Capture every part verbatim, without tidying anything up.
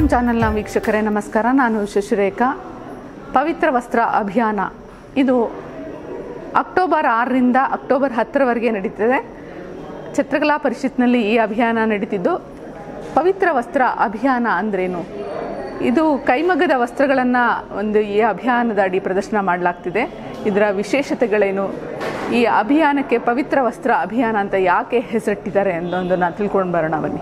ಚಾನೆಲ್ನ ವೀಕ್ಷಕರೇ ನಮಸ್ಕಾರ. ನಾನು ಶಶಿರೇಖಾ. ಪವಿತ್ರ ವಸ್ತ್ರ ಅಭಿಯಾನ ಇದು ಅಕ್ಟೋಬರ್ ಆರರಿಂದ ಅಕ್ಟೋಬರ್ ಹತ್ತರವರೆಗೆ ನಡೀತದೆ. ಚಿತ್ರಕಲಾ ಪರಿಷತ್ನಲ್ಲಿ ಈ ಅಭಿಯಾನ ನಡೀತಿದ್ದು. ಪವಿತ್ರ ವಸ್ತ್ರ ಅಭಿಯಾನ ಅಂದ್ರೇನು? ಇದು ಕೈಮಗ್ಗದ ವಸ್ತ್ರಗಳನ್ನು ಒಂದು ಈ ಅಭಿಯಾನದ ಅಡಿ ಪ್ರದರ್ಶನ ಮಾಡಲಾಗ್ತಿದೆ. ಇದರ ವಿಶೇಷತೆಗಳೇನು, ಈ ಅಭಿಯಾನಕ್ಕೆ ಪವಿತ್ರ ವಸ್ತ್ರ ಅಭಿಯಾನ ಅಂತ ಯಾಕೆ ಹೆಸರಿಟ್ಟಿದ್ದಾರೆ ಅನ್ನೋದನ್ನು ನಾನು ತಿಳ್ಕೊಂಡು ಬರೋಣ ಬನ್ನಿ.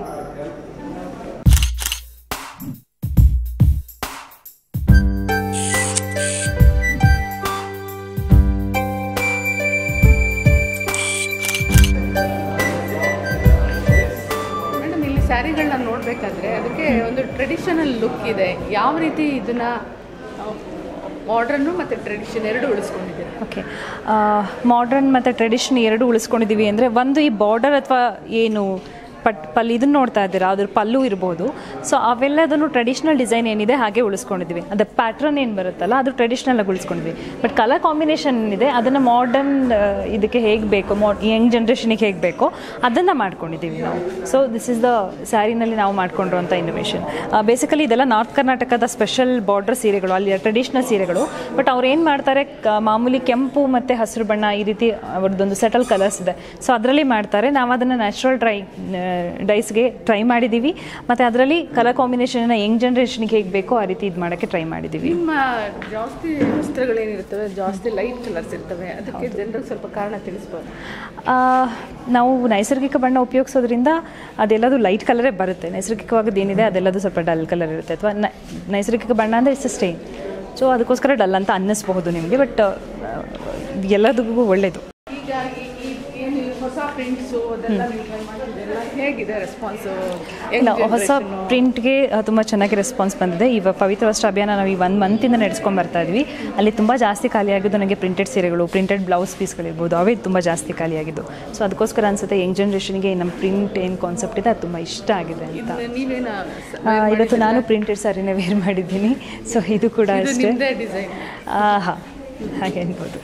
ಮೇಡಮ್, ಇಲ್ಲಿ ಸ್ಯಾರಿಗಳನ್ನ ನೋಡಬೇಕಾದ್ರೆ ಅದಕ್ಕೆ ಒಂದು ಟ್ರೆಡಿಷನಲ್ ಲುಕ್ ಇದೆ. ಯಾವ ರೀತಿ ಇದನ್ನು ಮಾಡ್ರನ್ನು ಮತ್ತು ಟ್ರೆಡಿಷನ್ ಎರಡು ಉಳಿಸ್ಕೊಂಡಿದ್ದೀವಿ? ಓಕೆ, ಮಾಡ್ರನ್ ಮತ್ತು ಟ್ರೆಡಿಷನ್ ಎರಡು ಉಳಿಸ್ಕೊಂಡಿದ್ದೀವಿ ಅಂದರೆ, ಒಂದು ಈ ಬಾರ್ಡರ್ ಅಥವಾ ಏನು ಪಟ್ ಪಲ್ ಇದನ್ನು ನೋಡ್ತಾ ಇದ್ದೀರಾ, ಅದ್ರ ಪಲ್ಲು ಇರ್ಬೋದು. ಸೊ ಅವೆಲ್ಲದನ್ನು ಟ್ರೆಡಿಷ್ನಲ್ ಡಿಸೈನ್ ಏನಿದೆ ಹಾಗೆ ಉಳಿಸ್ಕೊಂಡಿದ್ದೀವಿ. ಅದು ಪ್ಯಾಟ್ರನ್ ಏನು ಬರುತ್ತಲ್ಲ ಅದು ಟ್ರೆಡಿಷ್ನಲಾಗಿ ಉಳಿಸ್ಕೊಂಡಿದ್ವಿ. ಬಟ್ ಕಲರ್ ಕಾಂಬಿನೇಷನ್ ಏನಿದೆ ಅದನ್ನು ಮಾಡರ್ನ್ ಇದಕ್ಕೆ ಹೇಗೆ ಬೇಕೋ, ಮಾಡ್ ಯಂಗ್ ಜನ್ರೇಷನಿಗೆ ಹೇಗೆ ಬೇಕೋ ಅದನ್ನು ಮಾಡ್ಕೊಂಡಿದ್ದೀವಿ ನಾವು. ಸೊ ದಿಸ್ ಇಸ್ ದ ಸ್ಯಾರಿನಲ್ಲಿ ನಾವು ಮಾಡ್ಕೊಂಡಿರುವಂಥ ಇನ್ನೋವೇಷನ್. ಬೇಸಿಕಲಿ ಇದೆಲ್ಲ ನಾರ್ತ್ ಕರ್ನಾಟಕದ ಸ್ಪೆಷಲ್ ಬಾರ್ಡರ್ ಸೀರೆಗಳು, ಅಲ್ಲಿ ಟ್ರೆಡಿಷ್ನಲ್ ಸೀರೆಗಳು. ಬಟ್ ಅವ್ರು ಏನು ಮಾಡ್ತಾರೆ, ಮಾಮೂಲಿ ಕೆಂಪು ಮತ್ತು ಹಸಿರು ಬಣ್ಣ ಈ ರೀತಿ ಅವ್ರದ್ದೊಂದು ಸೆಟಲ್ ಕಲರ್ಸ್ ಇದೆ. ಸೊ ಅದರಲ್ಲಿ ಮಾಡ್ತಾರೆ. ನಾವು ಅದನ್ನು ನ್ಯಾಚುರಲ್ ಡ್ರೈ ಡೈಸ್ಗೆ ಟ್ರೈ ಮಾಡಿದ್ದೀವಿ. ಮತ್ತು ಅದರಲ್ಲಿ ಕಲರ್ ಕಾಂಬಿನೇಷನ್ನ ಯಂಗ್ ಜನ್ರೇಷನ್ಗೆ ಹೇಗೆ ಬೇಕೋ ಆ ರೀತಿ ಇದು ಮಾಡೋಕ್ಕೆ ಟ್ರೈ ಮಾಡಿದ್ದೀವಿ. ನಿಮ್ಮ ಜಾಸ್ತಿ ವಸ್ತ್ರಗಳೇನಿರ್ತವೆ ಜಾಸ್ತಿ ಲೈಟ್ ಕಲರ್ಸ್ ಇರ್ತವೆ, ಅದಕ್ಕೆ ಜನರಿಗೆ ಸ್ವಲ್ಪ ಕಾರಣ ತಿಳಿಸ್ಬೋದು? ನಾವು ನೈಸರ್ಗಿಕ ಬಣ್ಣ ಉಪಯೋಗಿಸೋದ್ರಿಂದ ಅದೆಲ್ಲದು ಲೈಟ್ ಕಲರೇ ಬರುತ್ತೆ. ನೈಸರ್ಗಿಕವಾಗದ್ದು ಏನಿದೆ ಅದೆಲ್ಲದು ಸ್ವಲ್ಪ ಡಲ್ ಕಲರ್ ಇರುತ್ತೆ. ಅಥವಾ ನೈಸರ್ಗಿಕ ಬಣ್ಣ ಅಂದರೆ ಇಟ್ಸ್ ಸ್ಟೇನ್. ಸೊ ಅದಕ್ಕೋಸ್ಕರ ಡಲ್ ಅಂತ ಅನ್ನಿಸ್ಬಹುದು ನಿಮಗೆ. ಬಟ್ ಎಲ್ಲದಕ್ಕೂ ಒಳ್ಳೆಯದು. ಈಗ ಏನು ಹೊಸ ಪ್ರಿಂಟ್ಸು ಅದೆಲ್ಲ ನೀವು ಟ್ರೈ ಮಾಡ್ತಿದ್ದೀರಲ್ಲ, ಹೇಗಿದೆ ರೆಸ್ಪಾನ್ಸು? ಇಲ್ಲ, ಹೊಸ ಪ್ರಿಂಟ್ಗೆ ತುಂಬ ಚೆನ್ನಾಗಿ ರೆಸ್ಪಾನ್ಸ್ ಬಂದಿದೆ. ಇವಾಗ ಪವಿತ್ರ ವಸ್ತ್ರ ಅಭಿಯಾನ ನಾವು ಈ ಒಂದು ಮಂತಿಂದ ನಡೆಸ್ಕೊಂಡು ಬರ್ತಾ ಇದ್ವಿ. ಅಲ್ಲಿ ತುಂಬ ಜಾಸ್ತಿ ಖಾಲಿಯಾಗಿದ್ದು ನನಗೆ ಪ್ರಿಂಟೆಡ್ ಸೀರೆಗಳು, ಪ್ರಿಂಟೆಡ್ ಬ್ಲೌಸ್ ಪೀಸ್ಗಳಿರ್ಬೋದು, ಅವೇ ತುಂಬ ಜಾಸ್ತಿ ಖಾಲಿಯಾಗಿದ್ದು. ಸೊ ಅದಕ್ಕೋಸ್ಕರ ಅನಿಸುತ್ತೆ ಯಂಗ್ ಜನ್ರೇಷನ್ಗೆ ನಮ್ಮ ಪ್ರಿಂಟ್ ಏನು ಕಾನ್ಸೆಪ್ಟ್ ಇದೆ ಅದು ತುಂಬ ಇಷ್ಟ ಆಗಿದೆ ಅಂತ. ನೀವೇನು ಇವತ್ತು ನಾನು ಪ್ರಿಂಟೆಡ್ ಸ್ಯಾರಿನೇ ವೇರ್ ಮಾಡಿದ್ದೀನಿ. ಸೊ ಇದು ಕೂಡ ಅಷ್ಟೇ. ಹಾಂ, ಹಾಗೆ ಅನ್ಬೋದು.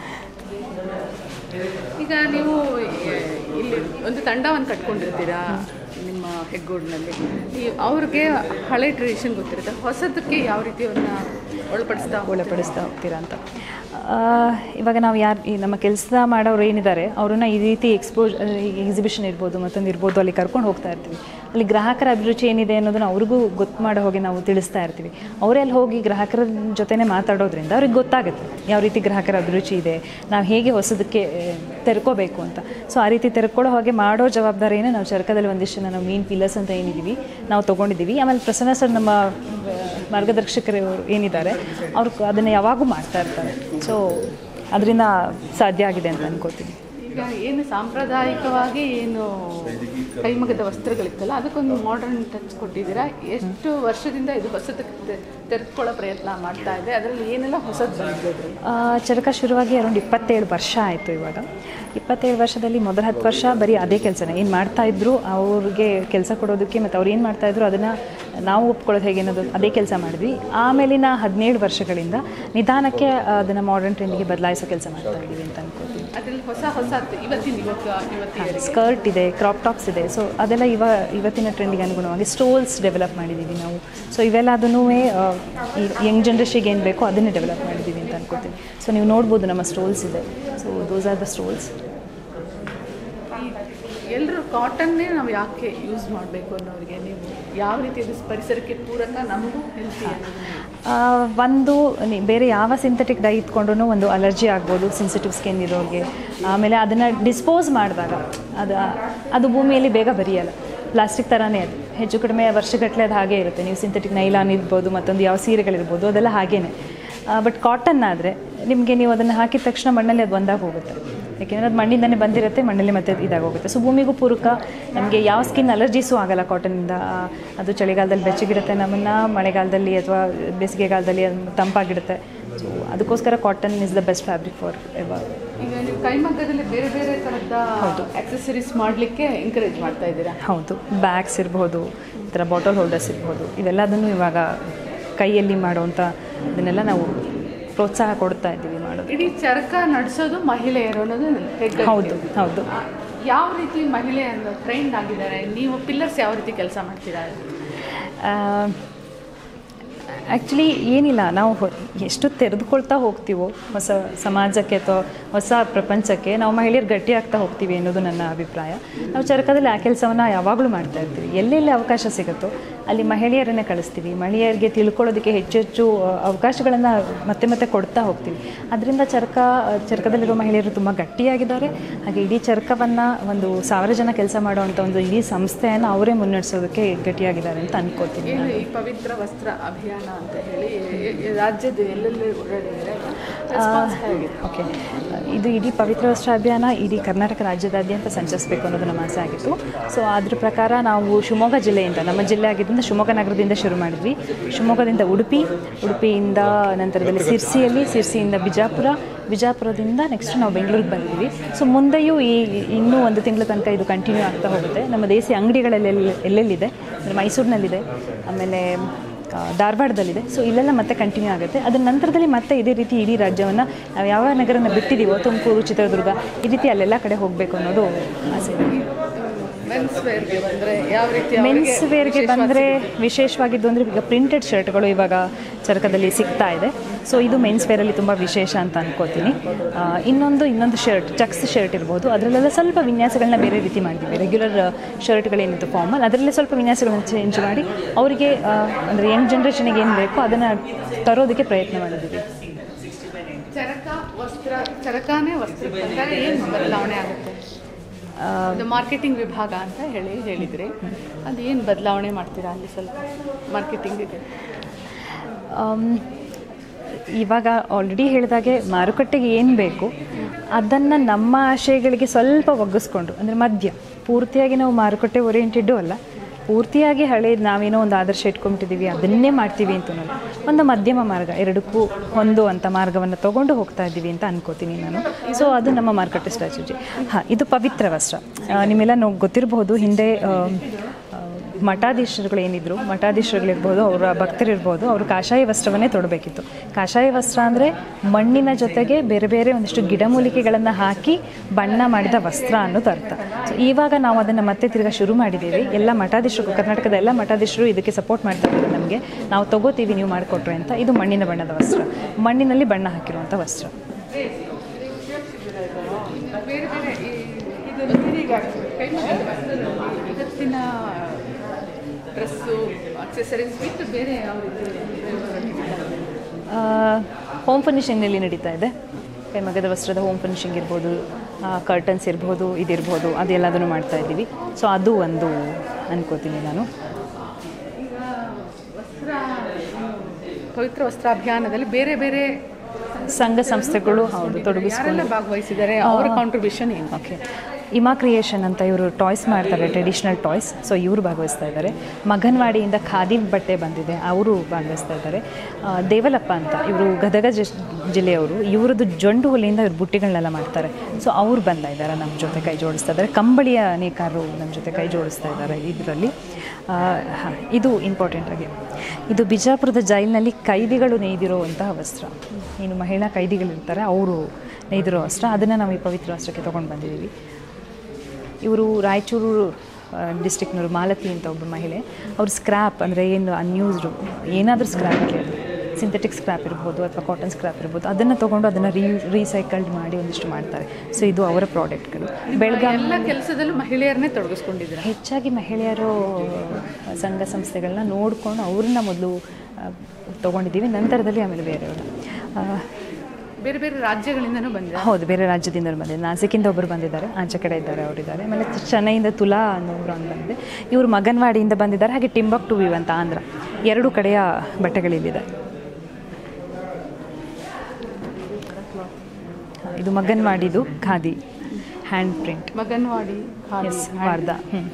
ಈಗ ನೀವು ಇಲ್ಲಿ ಒಂದು ತಂಡವನ್ನು ಕಟ್ಕೊಂಡಿರ್ತೀರಾ ನಿಮ್ಮ ಹೆಗ್ಗೋಡಿನಲ್ಲಿ. ಈ ಅವ್ರಿಗೆ ಹಳೆ ಟ್ರೆಡಿಷನ್ ಗೊತ್ತಿರುತ್ತೆ, ಹೊಸದಕ್ಕೆ ಯಾವ ರೀತಿ ಅವ್ರನ್ನ ಒಳಪಡಿಸ್ತಾ ಒಳಪಡಿಸ್ತಾ ಹೋಗ್ತೀರಾ ಅಂತ. ಇವಾಗ ನಾವು ಯಾರು ಈ ನಮ್ಮ ಕೆಲಸ ಮಾಡೋರು ಏನಿದ್ದಾರೆ ಅವ್ರನ್ನ ಈ ರೀತಿ ಎಕ್ಸ್ಪೋಜ್ ಎಕ್ಸಿಬಿಷನ್ ಇರ್ಬೋದು, ಮತ್ತೊಂದು ಇರ್ಬೋದು, ಅಲ್ಲಿ ಕರ್ಕೊಂಡು ಹೋಗ್ತಾ ಇರ್ತೀವಿ. ಅಲ್ಲಿ ಗ್ರಾಹಕರ ಅಭಿರುಚಿ ಏನಿದೆ ಅನ್ನೋದನ್ನು ಅವ್ರಿಗೂ ಗೊತ್ತು ಮಾಡೋ ಹೋಗಿ ನಾವು ತಿಳಿಸ್ತಾ ಇರ್ತೀವಿ. ಅವರೇ ಅಲ್ಲಿ ಹೋಗಿ ಗ್ರಾಹಕರ ಜೊತೆನೇ ಮಾತಾಡೋದ್ರಿಂದ ಅವ್ರಿಗೆ ಗೊತ್ತಾಗುತ್ತೆ ಯಾವ ರೀತಿ ಗ್ರಾಹಕರ ಅಭಿರುಚಿ ಇದೆ, ನಾವು ಹೇಗೆ ಹೊಸದಕ್ಕೆ ತೆರ್ಕೋಬೇಕು ಅಂತ. ಸೊ ಆ ರೀತಿ ತೆರ್ಕೊಳ್ಳೋ ಹಾಗೆ ಮಾಡೋ ಜವಾಬ್ದಾರಿಯನ್ನು ನಾವು ಚರಕದಲ್ಲಿ ಒಂದಿಷ್ಟು ಜನ ನಾವು ಮೀನ್ ಪೀಲರ್ಸ್ ಅಂತ ಏನಿದ್ದೀವಿ ನಾವು ತೊಗೊಂಡಿದ್ದೀವಿ. ಆಮೇಲೆ ಪ್ರಸನ್ನ ಸರ್ ನಮ್ಮ ಮಾರ್ಗದರ್ಶಕರು ಏನಿದ್ದಾರೆ ಅವರು ಅದನ್ನು ಯಾವಾಗೂ ಮಾಡ್ತಾ ಇರ್ತಾರೆ. ಸೊ ಅದರಿಂದ ಸಾಧ್ಯ ಆಗಿದೆ ಅಂತ ಅನ್ಕೋತೀನಿ. ಈಗ ಏನು ಸಾಂಪ್ರದಾಯಿಕವಾಗಿ ಏನು ಕೈಮಗ್ಗದ ವಸ್ತ್ರಗಳಿತ್ತಲ್ಲ ಅದಕ್ಕೊಂದು ಮಾಡರ್ನ್ ಟಚ್ ಕೊಟ್ಟಿದ್ದೀರಾ. ಎಷ್ಟು ವರ್ಷದಿಂದ ಇದು ಹೊಸದಕ್ಕೆ ತೆರೆದುಕೊಳ್ಳೋ ಪ್ರಯತ್ನ ಮಾಡ್ತಾ ಇದೆ? ಅದರಲ್ಲಿ ಏನೆಲ್ಲ ಹೊಸದು ಬಂದಿದೆ? ಚರಕ ಶುರುವಾಗಿ ಅರೌಂಡ್ ಇಪ್ಪತ್ತೇಳು ವರ್ಷ ಆಯಿತು. ಇವಾಗ ಇಪ್ಪತ್ತೇಳು ವರ್ಷದಲ್ಲಿ ಮೊದಲ ಹತ್ತು ವರ್ಷ ಬರೀ ಅದೇ ಕೆಲಸನ ಏನು ಮಾಡ್ತಾಯಿದ್ರು, ಅವ್ರಿಗೆ ಕೆಲಸ ಕೊಡೋದಕ್ಕೆ ಮತ್ತು ಅವ್ರು ಏನು ಮಾಡ್ತಾಯಿದ್ರು ಅದನ್ನು ನಾವು ಒಪ್ಕೊಳ್ಳೋದು ಹೇಗೆ ಅನ್ನೋದು ಅದೇ ಕೆಲಸ ಮಾಡಿದ್ವಿ. ಆಮೇಲಿನ ಹದಿನೇಳು ವರ್ಷಗಳಿಂದ ನಿಧಾನಕ್ಕೆ ಅದನ್ನು ಮಾಡರ್ನ್ ಟ್ರೆಂಡಿಗೆ ಬದಲಾಯಿಸೋ ಕೆಲಸ ಮಾಡ್ತಾ ಇದ್ದೀವಿ ಅಂತ ಅನ್ಕೋತೀನಿ. ಅದರಲ್ಲಿ ಹೊಸ ಹೊಸ ಇವತ್ತಿನ ಇವತ್ತು ಇವತ್ತಿನ ಸ್ಕರ್ಟ್ ಇದೆ, ಕ್ರಾಪ್ ಟಾಪ್ಸ್ ಇದೆ. ಸೊ ಅದೆಲ್ಲ ಇವ ಇವತ್ತಿನ ಟ್ರೆಂಡಿಗೆ ಅನುಗುಣವಾಗಿ ಸ್ಟೋಲ್ಸ್ ಡೆವಲಪ್ ಮಾಡಿದ್ದೀವಿ ನಾವು. ಸೊ ಇವೆಲ್ಲ ಅದನ್ನೂ ಈ ಯಂಗ್ ಜನ್ರೇಷನ್ಗೆ ಏನು ಬೇಕೋ ಅದನ್ನೇ ಡೆವಲಪ್ ಮಾಡಿದ್ದೀವಿ ಅಂತ ಅನ್ಕೋತೀನಿ. ಸೊ ನೀವು ನೋಡ್ಬೋದು ನಮ್ಮ ಸ್ಟೋಲ್ಸ್ ಇದೆ. So those are the stoles. ಎಲ್ಲರೂ ಕಾಟನ್ನೇ ನಾವು ಯಾಕೆ ಯೂಸ್ ಮಾಡಬೇಕು ಅನ್ನೋರಿಗೆ ನೀವು ಯಾವ ರೀತಿ ಇದು ಪರಿಸರಕ್ಕೆ ಪೂರಕ, ನಮಗೂ ಹೆಲ್ತಿ? ಒಂದು ಬೇರೆ ಯಾವ ಸಿಂಥೆಟಿಕ್ ಡೈ ಇಟ್ಕೊಂಡ್ರೂ ಒಂದು ಅಲರ್ಜಿ ಆಗ್ಬೋದು ಸೆನ್ಸಿಟಿವ್ ಸ್ಕಿನ್ ಇರೋರಿಗೆ. ಆಮೇಲೆ ಅದನ್ನು ಡಿಸ್ಪೋಸ್ ಮಾಡಿದಾಗ ಅದು ಅದು ಭೂಮಿಯಲ್ಲಿ ಬೇಗ ಬರಿಯಲ್ಲ. ಪ್ಲಾಸ್ಟಿಕ್ ಥರನೇ ಅದು ಹೆಚ್ಚು ಕಡಿಮೆ ವರ್ಷಗಟ್ಟಲೆ ಅದು ಹಾಗೇ ಇರುತ್ತೆ. ನೀವು ಸಿಂಥೆಟಿಕ್ ನೈಲಾನ್ ಇರ್ಬೋದು, ಮತ್ತೊಂದು ಯಾವ ಸೀರೆಗಳಿರ್ಬೋದು, ಅದೆಲ್ಲ ಹಾಗೇ. ಬಟ್ ಕಾಟನ್ ಆದರೆ ನಿಮಗೆ ನೀವು ಅದನ್ನು ಹಾಕಿದ ತಕ್ಷಣ ಮಣ್ಣಲ್ಲಿ ಅದು ಒಂದಾಗಿ ಹೋಗುತ್ತೆ. ಯಾಕೆಂದರೆ ಅದು ಮಣ್ಣಿಂದನೇ ಬಂದಿರುತ್ತೆ, ಮಣ್ಣಲ್ಲಿ ಮತ್ತೆ ಇದಾಗೋಗುತ್ತೆ. ಸೊ ಭೂಮಿಗೂ ಪೂರಕ. ನಮಗೆ ಯಾವ ಸ್ಕಿನ್ ಅಲರ್ಜೀಸು ಆಗೋಲ್ಲ ಕಾಟನಿಂದ. ಅದು ಚಳಿಗಾಲದಲ್ಲಿ ಬೆಚ್ಚಗಿಡುತ್ತೆ ನಮ್ಮನ್ನು, ಮಳೆಗಾಲದಲ್ಲಿ ಅಥವಾ ಬೇಸಿಗೆಗಾಲದಲ್ಲಿ ತಂಪಾಗಿಡುತ್ತೆ. ಸೊ ಅದಕ್ಕೋಸ್ಕರ cotton is the best fabric for ever. ಈಗ ನೀವು ಕೈಮಗ್ಗದಲ್ಲಿ ಬೇರೆ ಬೇರೆ ಥರದ ಹೌದು ಆಕ್ಸೆಸರೀಸ್ ಮಾಡಲಿಕ್ಕೆ ಎಂಕರೇಜ್ ಮಾಡ್ತಾ ಇದ್ದೀರಾ? ಹೌದು, ಬ್ಯಾಗ್ಸ್ ಇರ್ಬೋದು, ಈ ಥರ ಬಾಟಲ್ ಹೋಲ್ಡರ್ಸ್ ಇರ್ಬೋದು, ಇವೆಲ್ಲದನ್ನು ಇವಾಗ ಕೈಯಲ್ಲಿ ಮಾಡೋವಂಥ ಇದನ್ನೆಲ್ಲ ನಾವು ಪ್ರೋತ್ಸಾಹ ಕೊಡ್ತಾ ಇದ್ದೀವಿ ಮಾಡೋದು. ಇಡೀ ಚರಕ ನಡೆಸೋದು ಮಹಿಳೆಯರು ಅನ್ನೋದು ಹೆಗ್ಗಳಿಕೆ. ಹೌದು ಹೌದು. ಯಾವ ರೀತಿ ಮಹಿಳೆ ಅನ್ನೋ ಟ್ರೈನ್ ಆಗಿದ್ದಾರೆ? ನೀವು ಪಿಲ್ಲರ್ಸ್ ಯಾವ ರೀತಿ ಕೆಲಸ ಮಾಡ್ತೀರಾ? ಆ್ಯಕ್ಚುಲಿ ಏನಿಲ್ಲ, ನಾವು ಹೊ- ಎಷ್ಟು ತೆರೆದುಕೊಳ್ತಾ ಹೋಗ್ತೀವೋ ಹೊಸ ಸಮಾಜಕ್ಕೆ ಅಥವಾ ಹೊಸ ಪ್ರಪಂಚಕ್ಕೆ ನಾವು ಮಹಿಳೆಯರು ಗಟ್ಟಿಯಾಗ್ತಾ ಹೋಗ್ತೀವಿ ಅನ್ನೋದು ನನ್ನ ಅಭಿಪ್ರಾಯ. ನಾವು ಚರಕದಲ್ಲಿ ಆ ಕೆಲಸವನ್ನು ಯಾವಾಗಲೂ ಮಾಡ್ತಾ ಇರ್ತೀವಿ. ಎಲ್ಲೆಲ್ಲಿ ಅವಕಾಶ ಸಿಗುತ್ತೋ ಅಲ್ಲಿ ಮಹಿಳೆಯರನ್ನೇ ಕಳಿಸ್ತೀವಿ. ಮಹಿಳೆಯರಿಗೆ ತಿಳ್ಕೊಳ್ಳೋದಕ್ಕೆ ಹೆಚ್ಚು ಹೆಚ್ಚು ಅವಕಾಶಗಳನ್ನು ಮತ್ತೆ ಮತ್ತೆ ಕೊಡ್ತಾ ಹೋಗ್ತೀವಿ. ಅದರಿಂದ ಚರಕ ಚರಕದಲ್ಲಿರೋ ಮಹಿಳೆಯರು ತುಂಬ ಗಟ್ಟಿಯಾಗಿದ್ದಾರೆ. ಹಾಗೆ ಇಡೀ ಚರಕವನ್ನು ಒಂದು ಸಾವಿರ ಜನ ಕೆಲಸ ಮಾಡುವಂಥ ಒಂದು ಇಡೀ ಸಂಸ್ಥೆಯನ್ನು ಅವರೇ ಮುನ್ನಡೆಸೋದಕ್ಕೆ ಗಟ್ಟಿಯಾಗಿದ್ದಾರೆ ಅಂತ ಅನ್ಕೋತೀನಿ. ಏನು ಈ ಪವಿತ್ರ ವಸ್ತ್ರ ಅಭಿಯಾನ ಅಂತ ಹೇಳಿ ಎ- ರಾಜ್ಯದ ಎಲ್ಲೆಲ್ಲಿ ಓಡಾಡಿದರೆ ಓಕೆ, ಇದು ಇಡೀ ಪವಿತ್ರ ವಸ್ತ್ರ ಅಭಿಯಾನ ಇಡೀ ಕರ್ನಾಟಕ ರಾಜ್ಯದಾದ್ಯಂತ ಸಂಚರಿಸಬೇಕು ಅನ್ನೋದು ನಮ್ಮ ಆಸೆ ಆಗಿತ್ತು. ಸೊ ಅದ್ರ ಪ್ರಕಾರ ನಾವು ಶಿವಮೊಗ್ಗ ಜಿಲ್ಲೆಯಿಂದ, ನಮ್ಮ ಜಿಲ್ಲೆ ಆಗಿದ್ದರಿಂದ ಶಿವಮೊಗ್ಗ ನಗರದಿಂದ ಶುರು ಮಾಡಿದ್ವಿ. ಶಿವಮೊಗ್ಗದಿಂದ ಉಡುಪಿ, ಉಡುಪಿಯಿಂದ ನಂತರದಲ್ಲಿ ಸಿರ್ಸಿಯಲ್ಲಿ, ಸಿರ್ಸಿಯಿಂದ ಬಿಜಾಪುರ, ಬಿಜಾಪುರದಿಂದ ನೆಕ್ಸ್ಟ್ ನಾವು ಬೆಂಗಳೂರಿಗೆ ಬಂದಿದ್ದೀವಿ. ಸೊ ಮುಂದೆಯೂ ಈ ಇನ್ನೂ ಒಂದು ತಿಂಗಳ ತನಕ ಇದು ಕಂಟಿನ್ಯೂ ಆಗ್ತಾ ಹೋಗುತ್ತೆ. ನಮ್ಮ ದೇಸಿ ಅಂಗಡಿಗಳಲ್ಲಿ ಎಲ್ಲೆಲ್ಲಿದೆ ಅಂದರೆ ಮೈಸೂರಿನಲ್ಲಿದೆ, ಆಮೇಲೆ ಆ, ಧಾರವಾಡದಲ್ಲಿದೆ. ಸೊ ಇಲ್ಲೆಲ್ಲ ಮತ್ತೆ ಕಂಟಿನ್ಯೂ ಆಗುತ್ತೆ. ಅದರ ನಂತರದಲ್ಲಿ ಮತ್ತೆ ಇದೇ ರೀತಿ ಇಡೀ ರಾಜ್ಯವನ್ನು ನಾವು ಯಾವ ನಗರನ ಬಿಟ್ಟಿದ್ದೀವೋ, ತುಮಕೂರು, ಚಿತ್ರದುರ್ಗ, ಈ ರೀತಿ ಅಲ್ಲೆಲ್ಲ ಕಡೆ ಹೋಗಬೇಕು ಅನ್ನೋದು ಆಸೆ. ಮೆನ್ಸ್ ವೇರ್ಗೆ ಬಂದರೆ ಯಾವ ರೀತಿ ಮೆನ್ಸ್ ವೇರ್ಗೆ ಬಂದರೆ ವಿಶೇಷವಾಗಿದ್ದು ಅಂದರೆ ಈಗ ಪ್ರಿಂಟೆಡ್ ಶರ್ಟ್ಗಳು ಇವಾಗ ಚರಕದಲ್ಲಿ ಸಿಗ್ತಾ ಇದೆ. ಸೊ ಇದು ಮೆನ್ಸ್ ವೇರಲ್ಲಿ ತುಂಬ ವಿಶೇಷ ಅಂತ ಅನ್ಕೋತೀನಿ. ಆ, ಇನ್ನೊಂದು ಇನ್ನೊಂದು ಶರ್ಟ್, ಚಕ್ಸ್ ಶರ್ಟ್ ಇರ್ಬೋದು, ಅದರಲ್ಲೆಲ್ಲ ಸ್ವಲ್ಪ ವಿನ್ಯಾಸಗಳನ್ನ ಬೇರೆ ರೀತಿ ಮಾಡಿದ್ದೀವಿ. ರೆಗ್ಯುಲರ್ ಶರ್ಟ್ಗಳೇನಿತ್ತು ಫಾರ್ಮಲ್, ಅದರಲ್ಲೇ ಸ್ವಲ್ಪ ವಿನ್ಯಾಸಗಳನ್ನ ಚೇಂಜ್ ಮಾಡಿ ಅವರಿಗೆ ಅಂದರೆ ಯಂಗ್ ಜನ್ರೇಷನಿಗೆ ಏನು ಬೇಕೋ ಅದನ್ನು ತರೋದಕ್ಕೆ ಪ್ರಯತ್ನ ಮಾಡಿದ್ದೀವಿ. ಚರಕ ವಸ್ತ್ರ ಚರಕಾನೇ ವಸ್ತ್ರ ಪ್ರಕಾರ ಏನು ಬದಲಾವಣೆ ಆಗುತ್ತೆ? ಇದು ಮಾರ್ಕೆಟಿಂಗ್ ವಿಭಾಗ ಅಂತ ಹೇಳಿ ಹೇಳಿದ್ರಿ, ಅದು ಏನು ಬದಲಾವಣೆ ಮಾಡ್ತೀರಾ ಅಲ್ಲಿ ಸ್ವಲ್ಪ ಮಾರ್ಕೆಟಿಂಗಿಗೆ? ಆಮ್, ಇವಾಗ ಆಲ್ರೆಡಿ ಹೇಳಿದಾಗೆ ಮಾರುಕಟ್ಟೆಗೆ ಏನು ಬೇಕು ಅದನ್ನು ನಮ್ಮ ಆಶಯಗಳಿಗೆ ಸ್ವಲ್ಪ ಒಗ್ಗಿಸ್ಕೊಂಡು, ಅಂದರೆ ಮಧ್ಯ ಪೂರ್ತಿಯಾಗಿ ನಾವು ಮಾರುಕಟ್ಟೆ ಓರಿಯೆಂಟೆಡ್ಡು ಅಲ್ಲ, ಪೂರ್ತಿಯಾಗಿ ಹಳೇದು ನಾವೇನೋ ಒಂದು ಆದರ್ಶ ಇಟ್ಕೊಂಬಿಟ್ಟಿದ್ದೀವಿ ಅದನ್ನೇ ಮಾಡ್ತೀವಿ ಅಂತ ಅನ್ನೋದು ಒಂದು ಮಧ್ಯಮ ಮಾರ್ಗ, ಎರಡಕ್ಕೂ ಹೊಂದುವಂಥ ಮಾರ್ಗವನ್ನು ತೊಗೊಂಡು ಹೋಗ್ತಾ ಇದ್ದೀವಿ ಅಂತ ಅನ್ಕೋತೀನಿ ನಾನು. ಸೊ ಅದು ನಮ್ಮ ಮಾರುಕಟ್ಟೆ ಸ್ಟ್ರಾಟಜಿ. ಹಾಂ, ಇದು ಪವಿತ್ರ ವಸ್ತ್ರ. ಆ, ನಿಮ್ಮೆಲ್ಲ ನಾವು ಗೊತ್ತಿರಬಹುದು, ಹಿಂದೆ ಆ, ಮಠಾಧೀಶರುಗಳು ಏನಿದ್ರು, ಮಠಾಧೀಶರುಗಳಿರ್ಬೋದು, ಅವರ ಭಕ್ತರಿರ್ಬೋದು, ಅವರು ಕಾಷಾಯ ವಸ್ತ್ರವನ್ನೇ ತೊಡಬೇಕಿತ್ತು. ಕಾಷಾಯ ವಸ್ತ್ರ ಅಂದರೆ ಮಣ್ಣಿನ ಜೊತೆಗೆ ಬೇರೆ ಬೇರೆ ಒಂದಿಷ್ಟು ಗಿಡಮೂಲಿಕೆಗಳನ್ನು ಹಾಕಿ ಬಣ್ಣ ಮಾಡಿದ ವಸ್ತ್ರ ಅನ್ನೋದು ಅರ್ಥ. ಸೊ ಇವಾಗ ನಾವು ಅದನ್ನು ಮತ್ತೆ ತಿರ್ಗಾ ಶುರು ಮಾಡಿದ್ದೀವಿ. ಎಲ್ಲ ಮಠಾಧೀಶರು, ಕರ್ನಾಟಕದ ಎಲ್ಲ ಮಠಾಧೀಶರು ಇದಕ್ಕೆ ಸಪೋರ್ಟ್ ಮಾಡ್ತಾ ಇದ್ದಾರೆ ನಮಗೆ. ನಾವು ತೊಗೋತೀವಿ ನೀವು ಮಾಡಿಕೊಟ್ರೆ ಅಂತ. ಇದು ಮಣ್ಣಿನ ಬಣ್ಣದ ವಸ್ತ್ರ, ಮಣ್ಣಿನಲ್ಲಿ ಬಣ್ಣ ಹಾಕಿರುವಂಥ ವಸ್ತ್ರ. ಬೇರೆ ಬೇರೆ ಇದು ಇವತ್ತಿನ ಡ್ರೆಸ್ಸು ಅಕ್ಸೆಸರೀಸ್ ಬಿಟ್ಟು ಬೇರೆ ಯಾವ ರೀತಿ ಹೋಮ್ ಫರ್ನಿಷಿಂಗ್ನಲ್ಲಿ ನಡೀತಾ ಇದೆ. ಕೈಮಗ್ಗದ ವಸ್ತ್ರದ ಹೋಮ್ ಫರ್ನಿಷಿಂಗ್ ಇರ್ಬೋದು, ಕರ್ಟನ್ಸ್ ಇರ್ಬೋದು, ಇದಿರ್ಬೋದು, ಅದೆಲ್ಲದನ್ನು ಮಾಡ್ತಾ ಇದ್ದೀವಿ. ಸೊ ಅದು ಒಂದು ಅನ್ಕೋತೀನಿ ನಾನು. ಈಗ ವಸ್ತ್ರ ಪವಿತ್ರ ವಸ್ತ್ರ ಅಭಿಯಾನದಲ್ಲಿ ಬೇರೆ ಬೇರೆ ಸಂಘ ಸಂಸ್ಥೆಗಳು ಹೌದು ತೊಡಗಿಸ್ಕೊಂಡು ಭಾಗವಹಿಸಿದ್ದಾರೆ, ಅವರ ಕಾಂಟ್ರಿಬ್ಯೂಷನ್ ಏನು? ಓಕೆ, ಇಮಾ ಕ್ರಿಯೇಷನ್ ಅಂತ ಇವರು ಟಾಯ್ಸ್ ಮಾಡ್ತಾರೆ, ಟ್ರೆಡಿಷ್ನಲ್ ಟಾಯ್ಸ್. ಸೊ ಇವರು ಭಾಗವಹಿಸ್ತಾ ಇದ್ದಾರೆ. ಮಗನವಾಡಿಯಿಂದ ಖಾದಿ ಬಟ್ಟೆ ಬಂದಿದೆ, ಅವರು ಭಾಗವಹಿಸ್ತಾ ಇದ್ದಾರೆ. ದೇವಲಪ್ಪ ಅಂತ ಇವರು ಗದಗ ಜ- ಜಿಲ್ಲೆಯವರು, ಇವ್ರದ್ದು ಜೊಂಡು ಹುಲಿಯಿಂದ ಇವ್ರು ಬುಟ್ಟಿಗಳನ್ನೆಲ್ಲ ಮಾಡ್ತಾರೆ. ಸೊ ಅವ್ರು ಬಂದ ಇದ್ದಾರೆ, ನಮ್ಮ ಜೊತೆ ಕೈ ಜೋಡಿಸ್ತಾ ಇದ್ದಾರೆ. ಕಂಬಳಿಯ ನೇಕಾರರು ನಮ್ಮ ಜೊತೆ ಕೈ ಜೋಡಿಸ್ತಾ ಇದ್ದಾರೆ ಇದರಲ್ಲಿ. ಹಾಂ, ಇದು ಇಂಪಾರ್ಟೆಂಟ್ ಆಗಿ, ಇದು ಬಿಜಾಪುರದ ಜೈಲಿನಲ್ಲಿ ಕೈದಿಗಳು ನೇಯ್ದಿರುವಂತಹ ವಸ್ತ್ರ. ಏನು ಮಹಿಳಾ ಕೈದಿಗಳಿರ್ತಾರೆ ಅವರು ನೇಯ್ದಿರೋ ವಸ್ತ್ರ, ಅದನ್ನು ನಾವು ಈ ಪವಿತ್ರ ವಸ್ತ್ರಕ್ಕೆ ತೊಗೊಂಡು ಬಂದಿದ್ದೀವಿ. ಇವರು ರಾಯಚೂರು ಡಿಸ್ಟಿಕ್ನವರು, ಮಾಲತಿ ಅಂತ ಒಬ್ಬ ಮಹಿಳೆ. ಅವರು ಸ್ಕ್ರ್ಯಾಪ್ ಅಂದರೆ ಏನು ಅನ್ಯೂಸ್ಡು ಏನಾದರೂ ಸ್ಕ್ರ್ಯಾಪ್ ಕೇಳಿದ್ರು, ಸಿಂಥೆಟಿಕ್ ಸ್ಕ್ರ್ಯಾಪ್ ಇರ್ಬೋದು ಅಥವಾ ಕಾಟನ್ ಸ್ಕ್ರ್ಯಾಪ್ ಇರ್ಬೋದು, ಅದನ್ನು ತೊಗೊಂಡು ಅದನ್ನು ರೀ ರೀಸೈಕಲ್ಡ್ ಮಾಡಿ ಒಂದಿಷ್ಟು ಮಾಡ್ತಾರೆ. ಸೊ ಇದು ಅವರ ಪ್ರಾಡಕ್ಟ್ಗಳು. ಬೆಳಗಾವಿ ಎಲ್ಲ ಕೆಲಸದಲ್ಲೂ ಮಹಿಳೆಯರನ್ನೇ ತೊಡಗಿಸ್ಕೊಂಡಿದ್ದಾರೆ. ಹೆಚ್ಚಾಗಿ ಮಹಿಳೆಯರು ಸಂಘ ಸಂಸ್ಥೆಗಳನ್ನ ನೋಡಿಕೊಂಡು ಅವ್ರನ್ನ ಮೊದಲು ತೊಗೊಂಡಿದ್ದೀವಿ, ನಂತರದಲ್ಲಿ ಆಮೇಲೆ ಬೇರೆಯವರು. ಬೇರೆ ಬೇರೆ ರಾಜ್ಯಗಳಿಂದನೂ ಬಂದಿದೆ. ಹೌದು, ಬೇರೆ ರಾಜ್ಯದಿಂದ ಬಂದಿದೆ. ನಾಸಿಕಿಂದ ಒಬ್ಬರು ಬಂದಿದ್ದಾರೆ, ಆಚೆ ಕಡೆ ಇದ್ದಾರೆ, ಅವರಿದ್ದಾರೆ. ಆಮೇಲೆ ಚೆನ್ನೈಯಿಂದ ತುಲಾ ಅನ್ನೋ ಬ್ರಾಂಡ್ ಬಂದಿದೆ. ಇವರು ಮಗನವಾಡಿಯಿಂದ ಬಂದಿದ್ದಾರೆ. ಹಾಗೆ ಟಿಂಬಕ್ ಟು ವಿವ್ ಅಂತ ಆಂಧ್ರ, ಎರಡು ಕಡೆಯ ಬಟ್ಟೆಗಳಿಲ್ಲಿದೆ. ಇದು ಮಗನವಾಡಿದು khadi hand print. Maganwadi yes, Wardha. ಹ್ಞೂ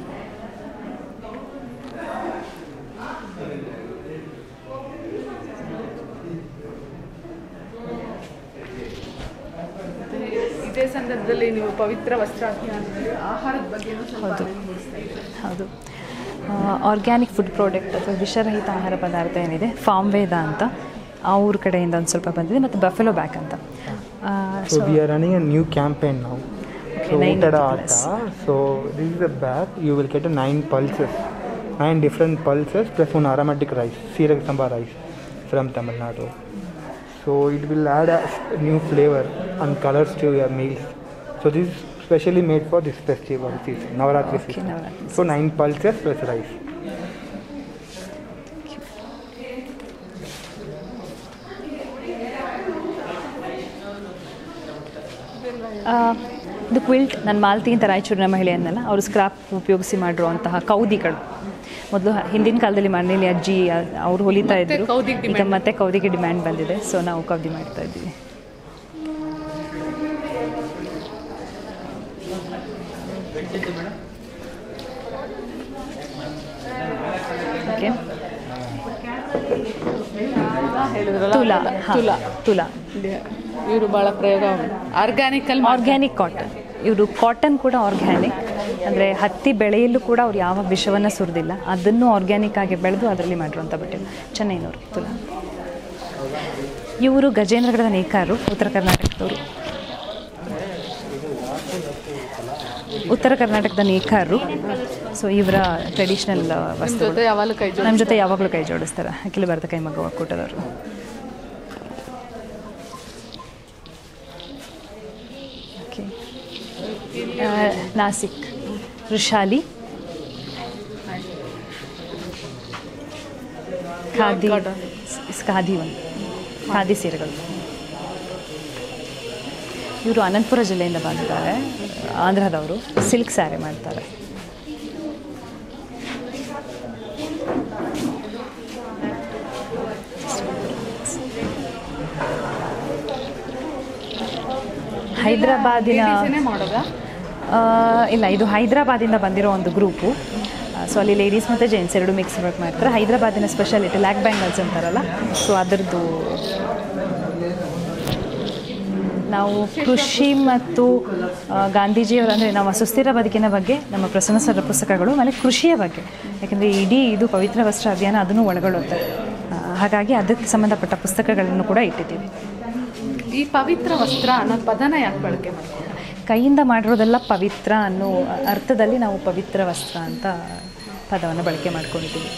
ಇದೇ ಸಂದರ್ಭದಲ್ಲಿ ನೀವು ಪವಿತ್ರ ವಸ್ತ್ರ ಅಭಿಯಾನದಲ್ಲಿ ಆಹಾರದ ಬಗ್ಗೆ ಹೌದು ಹೌದು ಆರ್ಗ್ಯಾನಿಕ್ ಫುಡ್ ಪ್ರಾಡಕ್ಟ್ ಅಥವಾ ವಿಷರಹಿತ ಆಹಾರ ಪದಾರ್ಥ ಏನಿದೆ, ಫಾರ್ಮ್ ವೇದ ಅಂತ ಅವ್ರ ಕಡೆಯಿಂದ ಒಂದು ಸ್ವಲ್ಪ ಬಂದಿದೆ, ಮತ್ತು ಬಫೆಲೋ ಬ್ಯಾಕ್ ಅಂತ. So we are running a new campaign now. Okay, so nine Uttada plus. Atta. So this is the bag. You will get a nine pulses, nine different pulses plus one aromatic rice, Sirag Samba rice. from Tamil Nadu. So it will add a new flavor and colors to your meals. So this is specially made for this festival season, Navaratri Okay, season. Navaratri So nine pulses plus rice. ಆ, ಇದು quilt ನಾನು ಮಾಲ್ತಿ ಅಂತ ರಾಯಚೂರಿನ ಮಹಿಳೆ ಅನ್ನಲ್ಲ ಅವರು scrap ಉಪಯೋಗಿಸಿ ಮಾಡಿರುವಂತಹ ಕೌದಿಗಳು ಮೊದಲು ಹಿಂದಿನ ಕಾಲದಲ್ಲಿ ಮನೇಲಿ ಅಜ್ಜಿ ಅವರು ಹೊಲಿತಾ ಇದ್ರು ಈಗ ಮತ್ತೆ ಕೌದಿಗೆ ಡಿಮ್ಯಾಂಡ್ ಬಂದಿದೆ ಸೊ ನಾವು ಕೌದಿ ಮಾಡ್ತಾ ಇದ್ದೀವಿ. ಓಕೆ ತುಲಾ ತುಲಾ ತುಲಾ ಇವರು ಭಾಳ ಪ್ರಯೋಗ ಆರ್ಗ್ಯಾನಿಕಲ್ ಆರ್ಗ್ಯಾನಿಕ್ ಕಾಟನ್. ಇವರು ಕಾಟನ್ ಕೂಡ ಆರ್ಗ್ಯಾನಿಕ್ ಅಂದರೆ ಹತ್ತಿ ಬೆಳೆಯಲ್ಲೂ ಕೂಡ ಅವ್ರು ಯಾವ ವಿಷವನ್ನು ಸುರಿದಿಲ್ಲ, ಅದನ್ನು ಆರ್ಗ್ಯಾನಿಕ್ ಆಗಿ ಬೆಳೆದು ಅದರಲ್ಲಿ ಮಾಡಿರುವಂಥ ಬಟ್ಟೆ. ಚೆನ್ನೈನವರು ತುಲಾ. ಇವರು ಗಜೇಂದ್ರಗಢದ ನೇಕಾರರು, ಉತ್ತರ ಕರ್ನಾಟಕದವರು. ಉತ್ತರ ಕರ್ನಾಟಕದ ನೇಕಾರರು. ಸೊ ಇವರ ಟ್ರೆಡಿಷ್ನಲ್ ವಸ್ತು ಯಾವಾಗಲೂ ಕೈ ನಮ್ಮ ಜೊತೆ ಯಾವಾಗಲೂ ಕೈ ಜೋಡಿಸ್ತಾರೆ. ಅಖಿಲ ಭಾರತ ಕೈಮಗ್ಗ ಒಕ್ಕೂಟದವರು. ಓಕೆ ನಾಸಿಕ್ ಋಷಾಲಿ ಖಾದಿ ಖಾದಿ ಒಂದು ಖಾದಿ ಸೀರೆಗಳು. ಇವರು ಅನಂತಪುರ ಜಿಲ್ಲೆಯಿಂದ ಬಂದಿದ್ದಾರೆ, ಆಂಧ್ರದವರು. ಸಿಲ್ಕ್ ಸ್ಯಾರಿ ಮಾಡ್ತಾರೆ. ಹೈದರಾಬಾದಿನ ಇಲ್ಲ, ಇದು ಹೈದರಾಬಾದಿಂದ ಬಂದಿರೋ ಒಂದು ಗ್ರೂಪು. ಸೊ ಅಲ್ಲಿ ಲೇಡೀಸ್ ಮತ್ತು ಜೆಂಟ್ಸ್ ಎರಡು ಮಿಕ್ಸ್ ವರ್ಕ್ ಮಾಡ್ತಾರೆ. ಹೈದರಾಬಾದಿನ ಸ್ಪೆಷಾಲಿಟಿ ಲ್ಯಾಕ್ ಬ್ಯಾಂಗಲ್ಸ್ ಅಂತಾರಲ್ಲ, ಸೊ ಅದರದ್ದು. ನಾವು ಕೃಷಿ ಮತ್ತು ಗಾಂಧೀಜಿಯವರ ಅಂದರೆ ನಮ್ಮ ಸುಸ್ಥಿರ ಬದುಕಿನ ಬಗ್ಗೆ ನಮ್ಮ ಪ್ರಸನ್ನ ಸರ್ ಪುಸ್ತಕಗಳು, ಆಮೇಲೆ ಕೃಷಿಯ ಬಗ್ಗೆ, ಯಾಕೆಂದರೆ ಇಡೀ ಇದು ಪವಿತ್ರ ವಸ್ತ್ರ ಅಭಿಯಾನ ಅದನ್ನು ಒಳಗೊಳ್ಳುತ್ತೆ. ಹಾಗಾಗಿ ಅದಕ್ಕೆ ಸಂಬಂಧಪಟ್ಟ ಪುಸ್ತಕಗಳನ್ನು ಕೂಡ ಇಟ್ಟಿದ್ದೀವಿ. ಈ ಪವಿತ್ರ ವಸ್ತ್ರ ಅನ್ನೋ ಪದನ ಯಾಕೆ ಬಳಕೆ ಮಾಡ್ತೀವಿ? ಕೈಯಿಂದ ಮಾಡಿರೋದೆಲ್ಲ ಪವಿತ್ರ ಅನ್ನೋ ಅರ್ಥದಲ್ಲಿ ನಾವು ಪವಿತ್ರ ವಸ್ತ್ರ ಅಂತ ಪದವನ್ನು ಬಳಕೆ ಮಾಡ್ಕೊಂಡಿದ್ದೀವಿ.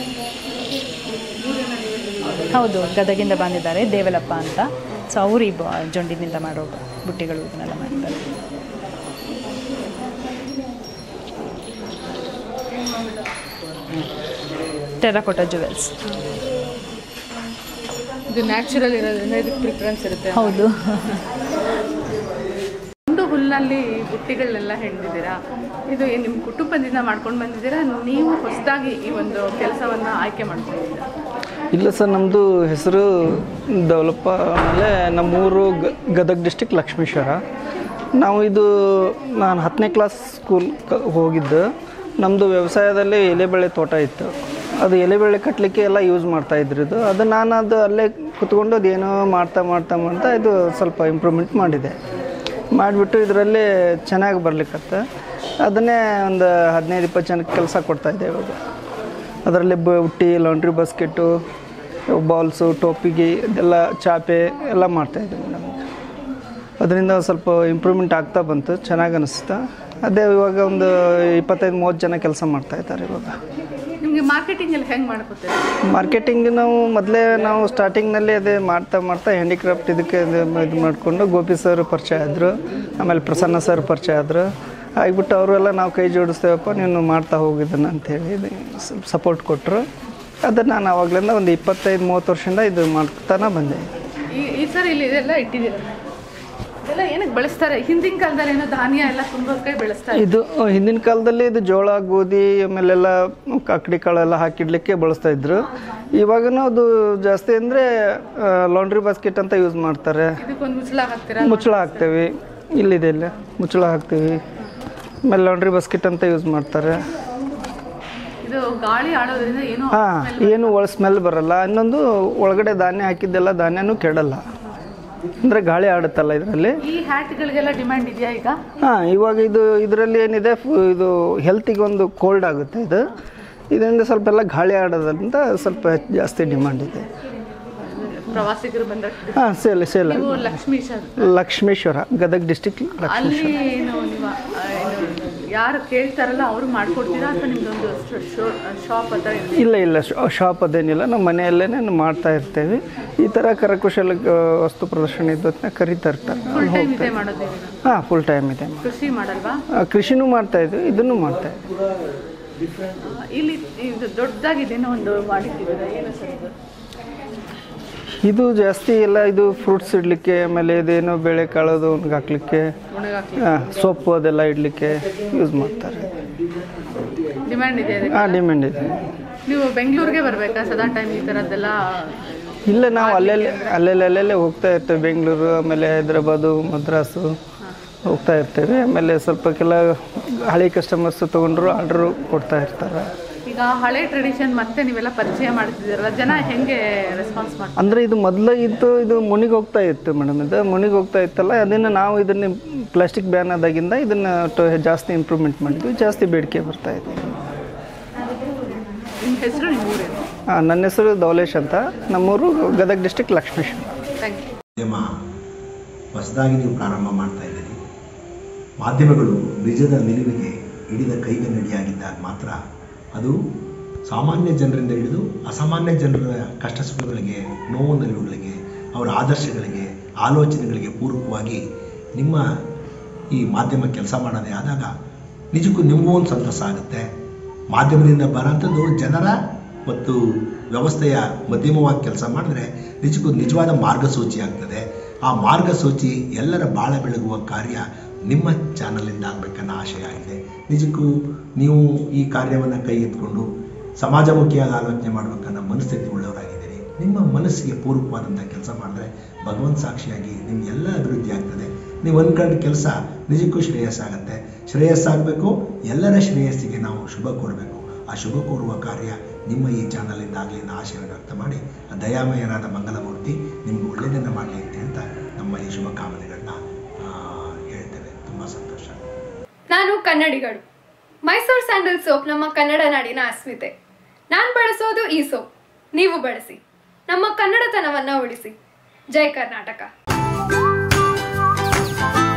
ಹೌದು, ಗದಗಿಂದ ಬಂದಿದ್ದಾರೆ, ದೇವಲಪ್ಪ ಅಂತ. ಸೊ ಅವರು ಈ ಜೊಂಡಿನಿಂದ ಮಾಡೋ ಬುಟ್ಟಿಗಳು ಇದನ್ನೆಲ್ಲ ಮಾಡ್ತಾರೆ. Terracotta jewels. ಇದು ನ್ಯಾಚುರಲ್ ಇರೋದ್ರಿಂದ ಇದಕ್ಕೆ ಪ್ರಿಫರೆನ್ಸ್ ಇರುತ್ತೆ. ಹೌದು. ಒಂದು ಹುಲ್ಲಿನಲ್ಲಿ ಬುಟ್ಟಿಗಳನ್ನೆಲ್ಲ ಹೆಣ್ದಿದ್ದೀರಾ, ಇದು ನಿಮ್ಮ ಕುಟುಂಬದಿಂದ ಮಾಡ್ಕೊಂಡು ಬಂದಿದ್ದೀರಾ, ನೀವು ಹೊಸದಾಗಿ ಈ ಒಂದು ಕೆಲಸವನ್ನು ಆಯ್ಕೆ ಮಾಡ್ಕೊಂಡಿದ್ದೀರಾ? ಇಲ್ಲ ಸರ್, ನಮ್ಮದು ಹೆಸರು ಡೆವಲಪ್ ಆಮೇಲೆ ನಮ್ಮೂರು ಗ ಗದಗ ಡಿಸ್ಟಿಕ್ ಲಕ್ಷ್ಮೇಶ್ವರ. ನಾವು ಇದು ನಾನು ಹತ್ತನೇ ಕ್ಲಾಸ್ ಸ್ಕೂಲ್ ಕ ಹೋಗಿದ್ದು. ನಮ್ಮದು ವ್ಯವಸಾಯದಲ್ಲಿ ಎಲೆಬೆಳೆ ತೋಟ ಇತ್ತು. ಅದು ಎಲೆಬೆಳೆ ಕಟ್ಟಲಿಕ್ಕೆ ಎಲ್ಲ ಯೂಸ್ ಮಾಡ್ತಾಯಿದ್ರು. ಇದು ಅದು ನಾನು ಅದು ಅಲ್ಲೇ ಕುತ್ಕೊಂಡು ಅದೇನೋ ಮಾಡ್ತಾ ಮಾಡ್ತಾ ಮಾಡ್ತಾ ಇದು ಸ್ವಲ್ಪ ಇಂಪ್ರೂವ್ಮೆಂಟ್ ಮಾಡಿದೆ. ಮಾಡಿಬಿಟ್ಟು ಇದರಲ್ಲಿ ಚೆನ್ನಾಗಿ ಬರ್ಲಿಕ್ಕತ್ತ. ಅದನ್ನೇ ಒಂದು ಹದಿನೈದು ಇಪ್ಪತ್ತು ಜನಕ್ಕೆ ಕೆಲಸ ಕೊಡ್ತಾಯಿದ್ದೆ ಇವಾಗ. ಅದರಲ್ಲಿ ಬುಟ್ಟಿ, ಲಾಂಡ್ರಿ ಬಾಸ್ಕೆಟು, ಬಾಲ್ಸು, ಟೋಪಿಗೆ, ಇದೆಲ್ಲ ಚಾಪೆ ಎಲ್ಲ ಮಾಡ್ತಾಯಿದ್ದೆ ಮೇಡಮ್. ಅದರಿಂದ ಸ್ವಲ್ಪ ಇಂಪ್ರೂವ್ಮೆಂಟ್ ಆಗ್ತಾ ಬಂತು, ಚೆನ್ನಾಗಿ ಅನ್ನಿಸ್ತಾ. ಅದೇ ಇವಾಗ ಒಂದು ಇಪ್ಪತ್ತೈದು ಮೂವತ್ತು ಜನ ಕೆಲಸ ಮಾಡ್ತಾಯಿದ್ದಾರೆ ಇವಾಗ. ನಿಮಗೆ ಮಾರ್ಕೆಟಿಂಗ್ ಎಲ್ಲ ಹೆಂಗೆ ಮಾಡ್ಕೊತೀರಾ? ಮಾರ್ಕೆಟಿಂಗ್ ನಾವು ಮೊದಲೇ ನಾವು ಸ್ಟಾರ್ಟಿಂಗ್ನಲ್ಲಿ ಅದೇ ಮಾಡ್ತಾ ಮಾಡ್ತಾ ಹ್ಯಾಂಡಿಕ್ರಾಫ್ಟ್ ಇದಕ್ಕೆ ಇದು ಮಾಡಿಕೊಂಡು ಗೋಪಿ ಸರ್ ಪರಿಚಯ ಆದರು, ಆಮೇಲೆ ಪ್ರಸನ್ನ ಸರ್ ಪರಿಚಯ ಆದರು. ಆಗಿಬಿಟ್ಟು ಅವರೆಲ್ಲ ನಾವು ಕೈ ಜೋಡಿಸ್ತೇವಪ್ಪ, ನೀನು ಮಾಡ್ತಾ ಹೋಗಿದ್ದಾನೆ ಅಂಥೇಳಿ ಸ್ವಲ್ಪ ಸಪೋರ್ಟ್ ಕೊಟ್ಟರು. ಅದನ್ನು ನಾನು ಆವಾಗಲಿಂದ ಒಂದು ಇಪ್ಪತ್ತೈದು ಮೂವತ್ತು ವರ್ಷದಿಂದ ಇದು ಮಾಡ್ತಾನೆ ಬಂದೆ. ಈ ಈ ಸರ್ ಇಲ್ಲಿ ಇದೆಲ್ಲ ಇಟ್ಟಿದ್ದೀರ, ಇದೆಲ್ಲ ಏನಕ್ಕೆ ಬಳಸ್ತಾರೆ? ಹಿಂದಿನ ಕಾಲದಲ್ಲಿ ಏನೋ ಧಾನ್ಯ ಎಲ್ಲ ತುಂಬೋಕೆ ಬೆಳೆಸ್ತಾರೆ. ಇದು ಹಿಂದಿನ ಕಾಲದಲ್ಲಿ ಇದು ಜೋಳ, ಗೋಧಿ, ಆಮೇಲೆಲ್ಲ ಕಾಕಡಿ ಕಾಳೆಲ್ಲ ಹಾಕಿಡ್ಲಿಕ್ಕೆ ಬಳಸ್ತಾ ಇದ್ರು. ಇವಾಗನೂ ಅದು ಜಾಸ್ತಿ ಅಂದರೆ ಲಾಂಡ್ರಿ ಬಾಸ್ಕೆಟ್ ಅಂತ ಯೂಸ್ ಮಾಡ್ತಾರೆ. ಇದಕ್ಕೊಂದು ಮುಚ್ಚಳ ಹಾಕ್ತೀರಾ? ಮುಚ್ಚಳ ಹಾಕ್ತೇವೆ, ಇಲ್ಲಿದೆ ಇಲ್ಲ ಮುಚ್ಚಳ ಹಾಕ್ತೀವಿ. ಆಮೇಲೆ ಲಾಂಡ್ರಿ ಬಾಸ್ಕೆಟ್ ಅಂತ ಯೂಸ್ ಮಾಡ್ತಾರೆ. ಇದು ಗಾಳಿ ಆಡೋದ್ರಿಂದ ಏನು ಹಾಂ, ಏನು ಒಳ ಸ್ಮೆಲ್ ಬರಲ್ಲ. ಇನ್ನೊಂದು ಒಳಗಡೆ ಧಾನ್ಯ ಹಾಕಿದ್ದೆಲ್ಲ ಧಾನ್ಯನೂ ಕೆಡಲ್ಲ, ಅಂದರೆ ಗಾಳಿ ಆಡುತ್ತಲ್ಲ ಇದರಲ್ಲಿ. ಈ ಹ್ಯಾಟ್ಗಳಿಗೆಲ್ಲ ಡಿಮ್ಯಾಂಡ್ ಇದೆಯಾ ಈಗ? ಹಾಂ, ಇವಾಗ ಇದು ಇದರಲ್ಲಿ ಏನಿದೆ, ಇದು ಹೆಲ್ತಿಗೆ ಒಂದು ಕೋಲ್ಡ್ ಆಗುತ್ತೆ. ಇದು ಇದರಿಂದ ಸ್ವಲ್ಪ ಎಲ್ಲ ಗಾಳಿ ಆಡೋದ್ರಿಂದ ಸ್ವಲ್ಪ ಜಾಸ್ತಿ ಡಿಮ್ಯಾಂಡ್ ಇದೆ. ಪ್ರವಾಸಿಗರು ಬಂದ ಹಾಂ, sale sale Lakshmeshwar Lakshmeshwar Gadag district ಅಲ್ಲಿ ಏನು ನೀವು ಯಾರು ಕೇಳ್ತಾರಲ್ಲ ಅವರು ಮಾಡ್ಕೊಡ್ತೀರಾ ಅಥವಾ ನಿಮ್ದೊಂದು ಶಾಪ್ ಹತ್ರ? ಇಲ್ಲ ಇಲ್ಲ ಶಾಪ್ ಅದೇನಿಲ್ಲ, ನಮ್ಮ ಮನೆಯಲ್ಲೇ ಮಾಡ್ತಾ ಇರ್ತೇವೆ. ಈ ಥರ ಕರಕುಶಲ ವಸ್ತು ಪ್ರದರ್ಶನ ಇದ್ದೊತ್ತಿನ ಕರಿತಾ ಇರ್ತಾರೆ. ಫುಲ್ ಟೈಮ್ ಇದೆ ಮಾಡೋದು? ಹಾಂ, ಫುಲ್ ಟೈಮ್ ಇದೆ. ಕೃಷಿ ಮಾಡಲ್ವಾ? ಕೃಷಿನೂ ಮಾಡ್ತಾ ಇದ್ವಿ, ಇದನ್ನು ಮಾಡ್ತಾ ಇದ್ವಿ. ಇಲ್ಲಿ ಇದು ದೊಡ್ಡದಾಗಿದೇನೋ ಒಂದು ಮಾಡಿದ್ದೀರಾ, ಏನು ಸರ್ ಇದು? ಇದು ಜಾಸ್ತಿ ಎಲ್ಲ ಇದು ಫ್ರೂಟ್ಸ್ ಇಡಲಿಕ್ಕೆ, ಆಮೇಲೆ ಇದೇನೋ ಬೇಳೆ ಕಾಳೋದು ಒಣಗಿ ಹಾಕ್ಲಿಕ್ಕೆ, ಸೊಪ್ಪು ಅದೆಲ್ಲ ಇಡಲಿಕ್ಕೆ ಯೂಸ್ ಮಾಡ್ತಾರೆ. ಡಿಮ್ಯಾಂಡ್ ಇದೆ? ಹಾಂ, ಡಿಮ್ಯಾಂಡ್ ಇದೆ. ನೀವು ಬೆಂಗಳೂರಿಗೆ ಬರಬೇಕಾ ಸದಾ ಟೈಮ್ ಈ ಥರದ್ದೆಲ್ಲ? ಇಲ್ಲ, ನಾವು ಅಲ್ಲೆಲ್ಲೇ ಅಲ್ಲೆಲ್ಲ ಅಲ್ಲೆಲ್ಲೇ ಹೋಗ್ತಾ ಇರ್ತೇವೆ. ಬೆಂಗಳೂರು, ಆಮೇಲೆ ಹೈದ್ರಾಬಾದು, ಮದ್ರಾಸು ಹೋಗ್ತಾ ಇರ್ತೇವೆ. ಆಮೇಲೆ ಸ್ವಲ್ಪ ಕೆಲ ಹಳೆ ಕಸ್ಟಮರ್ಸ್ ತೊಗೊಂಡ್ರು ಆರ್ಡ್ರು ಕೊಡ್ತಾ ಇರ್ತಾರೆ. ಈಗ ಹಳೆ ಟ್ರೆಡಿಷನ್ ಮತ್ತೆ ನೀವೆಲ್ಲ ಪರಿಚಯ ಮಾಡ್ತಿದ್ದೀರಲ್ಲ, ಜನ ಹೆಂಗೆ ರೆಸ್ಪಾನ್ಸ್ ಮಾಡ್ತಾರೆ? ಅಂದರೆ ಇದು ಮೊದಲು ಇತ್ತು, ಇದು ಮುನಿಗೆ ಹೋಗ್ತಾ ಇತ್ತು ಮೇಡಮ್. ಇದು ಮುನಿಗೆ ಹೋಗ್ತಾ ಇತ್ತಲ್ಲ, ಅದನ್ನು ನಾವು ಇದನ್ನು ಪ್ಲಾಸ್ಟಿಕ್ ಬ್ಯಾನ್ ಆದಾಗಿಂದ ಇದನ್ನು ಜಾಸ್ತಿ ಇಂಪ್ರೂವ್ಮೆಂಟ್ ಮಾಡಿದ್ವಿ, ಜಾಸ್ತಿ ಬೇಡಿಕೆ ಬರ್ತಾ ಇದೆ. ನಿಮ್ಮ ಹೆಸರು, ನಿಮ್ಮ ಊರೇನು? ಹಾಂ, ನನ್ನ ಹೆಸರು ಧವಲೇಶ್ ಅಂತ, ನಮ್ಮೂರು Gadag district Lakshmeshwar. Thank you. ಮಾಧ್ಯಮ ಹೊಸದಾಗಿ ನೀವು ಪ್ರಾರಂಭ ಮಾಡ್ತಾ ಇದ್ದೀರಿ. ಮಾಧ್ಯಮಗಳು ನಿಜದ ನಿಲುವಿಗೆ ಹಿಡಿದ ಕೈಗನ್ನಡಿಯಾಗಿದ್ದಾಗ ಮಾತ್ರ ಅದು ಸಾಮಾನ್ಯ ಜನರಿಂದ ಹಿಡಿದು ಅಸಾಮಾನ್ಯ ಜನರ ಕಷ್ಟ ಸುಖಗಳಿಗೆ, ನೋವು ನಲಿವುಗಳಿಗೆ, ಅವರ ಆದರ್ಶಗಳಿಗೆ, ಆಲೋಚನೆಗಳಿಗೆ ಪೂರಕವಾಗಿ ನಿಮ್ಮ ಈ ಮಾಧ್ಯಮ ಕೆಲಸ ಮಾಡೋದೇ ಆದಾಗ ನಿಜಕ್ಕೂ ನಿಮಗೂ ಒಂದು ಸಂತಸ ಆಗುತ್ತೆ. ಮಾಧ್ಯಮದಿಂದ ಬರೋಂಥದ್ದು ಜನರ ಮತ್ತು ವ್ಯವಸ್ಥೆಯ ಮಧ್ಯಮವಾಗಿ ಕೆಲಸ ಮಾಡಿದ್ರೆ ನಿಜಕ್ಕೂ ನಿಜವಾದ ಮಾರ್ಗಸೂಚಿ ಆಗ್ತದೆ. ಆ ಮಾರ್ಗಸೂಚಿ ಎಲ್ಲರ ಬಾಳ ಬೆಳಗುವ ಕಾರ್ಯ ನಿಮ್ಮ ಚಾನಲಿಂದ ಆಗಬೇಕನ್ನೋ ಆಶಯ ಆಗಿದೆ. ನಿಜಕ್ಕೂ ನೀವು ಈ ಕಾರ್ಯವನ್ನು ಕೈ ಎತ್ಕೊಂಡು ಸಮಾಜಮುಖಿಯಾಗಿ ಆಲೋಚನೆ ಮಾಡಬೇಕನ್ನೋ ಮನಸ್ಥಿತಿ ಉಳ್ಳವರಾಗಿದ್ದೀರಿ. ನಿಮ್ಮ ಮನಸ್ಸಿಗೆ ಪೂರಕವಾದಂಥ ಕೆಲಸ ಮಾಡಿದ್ರೆ ಭಗವಂತ ಸಾಕ್ಷಿಯಾಗಿ ನಿಮಗೆಲ್ಲ ಅಭಿವೃದ್ಧಿ ಆಗ್ತದೆ. ನೀವು ಅಂದ್ಕೊಂಡ ಕೆಲಸ ನಿಜಕ್ಕೂ ಶ್ರೇಯಸ್ಸಾಗತ್ತೆ. ಶ್ರೇಯಸ್ಸಾಗಬೇಕು, ಎಲ್ಲರ ಶ್ರೇಯಸ್ಸಿಗೆ ನಾವು ಶುಭ ಕೋರಬೇಕು. ಆ ಶುಭ ಕೋರುವ ಕಾರ್ಯ ನಿಮ್ಮ ಈ ಚಾನಲಿಂದ ಆಗಲಿ ಅನ್ನೋ ಆಶಯವನ್ನು ವ್ಯಕ್ತ ಮಾಡಿ, ಆ ದಯಾಮಯರಾದ ಮಂಗಲಮೂರ್ತಿ ನಿಮ್ಗೆ ಒಳ್ಳೆಯದನ್ನು ಮಾಡಲಿ ಅಂತ ಹೇಳ್ತಾ ನಮ್ಮ ಈ ಶುಭ ಕಾಮನೆಗಳನ್ನ ಹೇಳ್ತೇವೆ. ತುಂಬ ಸಂತೋಷ. ನಾನು ಕನ್ನಡಿಗರು. ಮೈಸೂರು ಸ್ಯಾಂಡಲ್ ಸೋಪ್ ನಮ್ಮ ಕನ್ನಡ ನಾಡಿನ ಅಸ್ಮಿತೆ. ನಾನು ಬಳಸೋದು ಈ ಸೋಪ್, ನೀವು ಬಳಸಿ. ನಮ್ಮ ಕನ್ನಡತನವನ್ನ ಉಳಿಸಿ. ಜೈ ಕರ್ನಾಟಕ.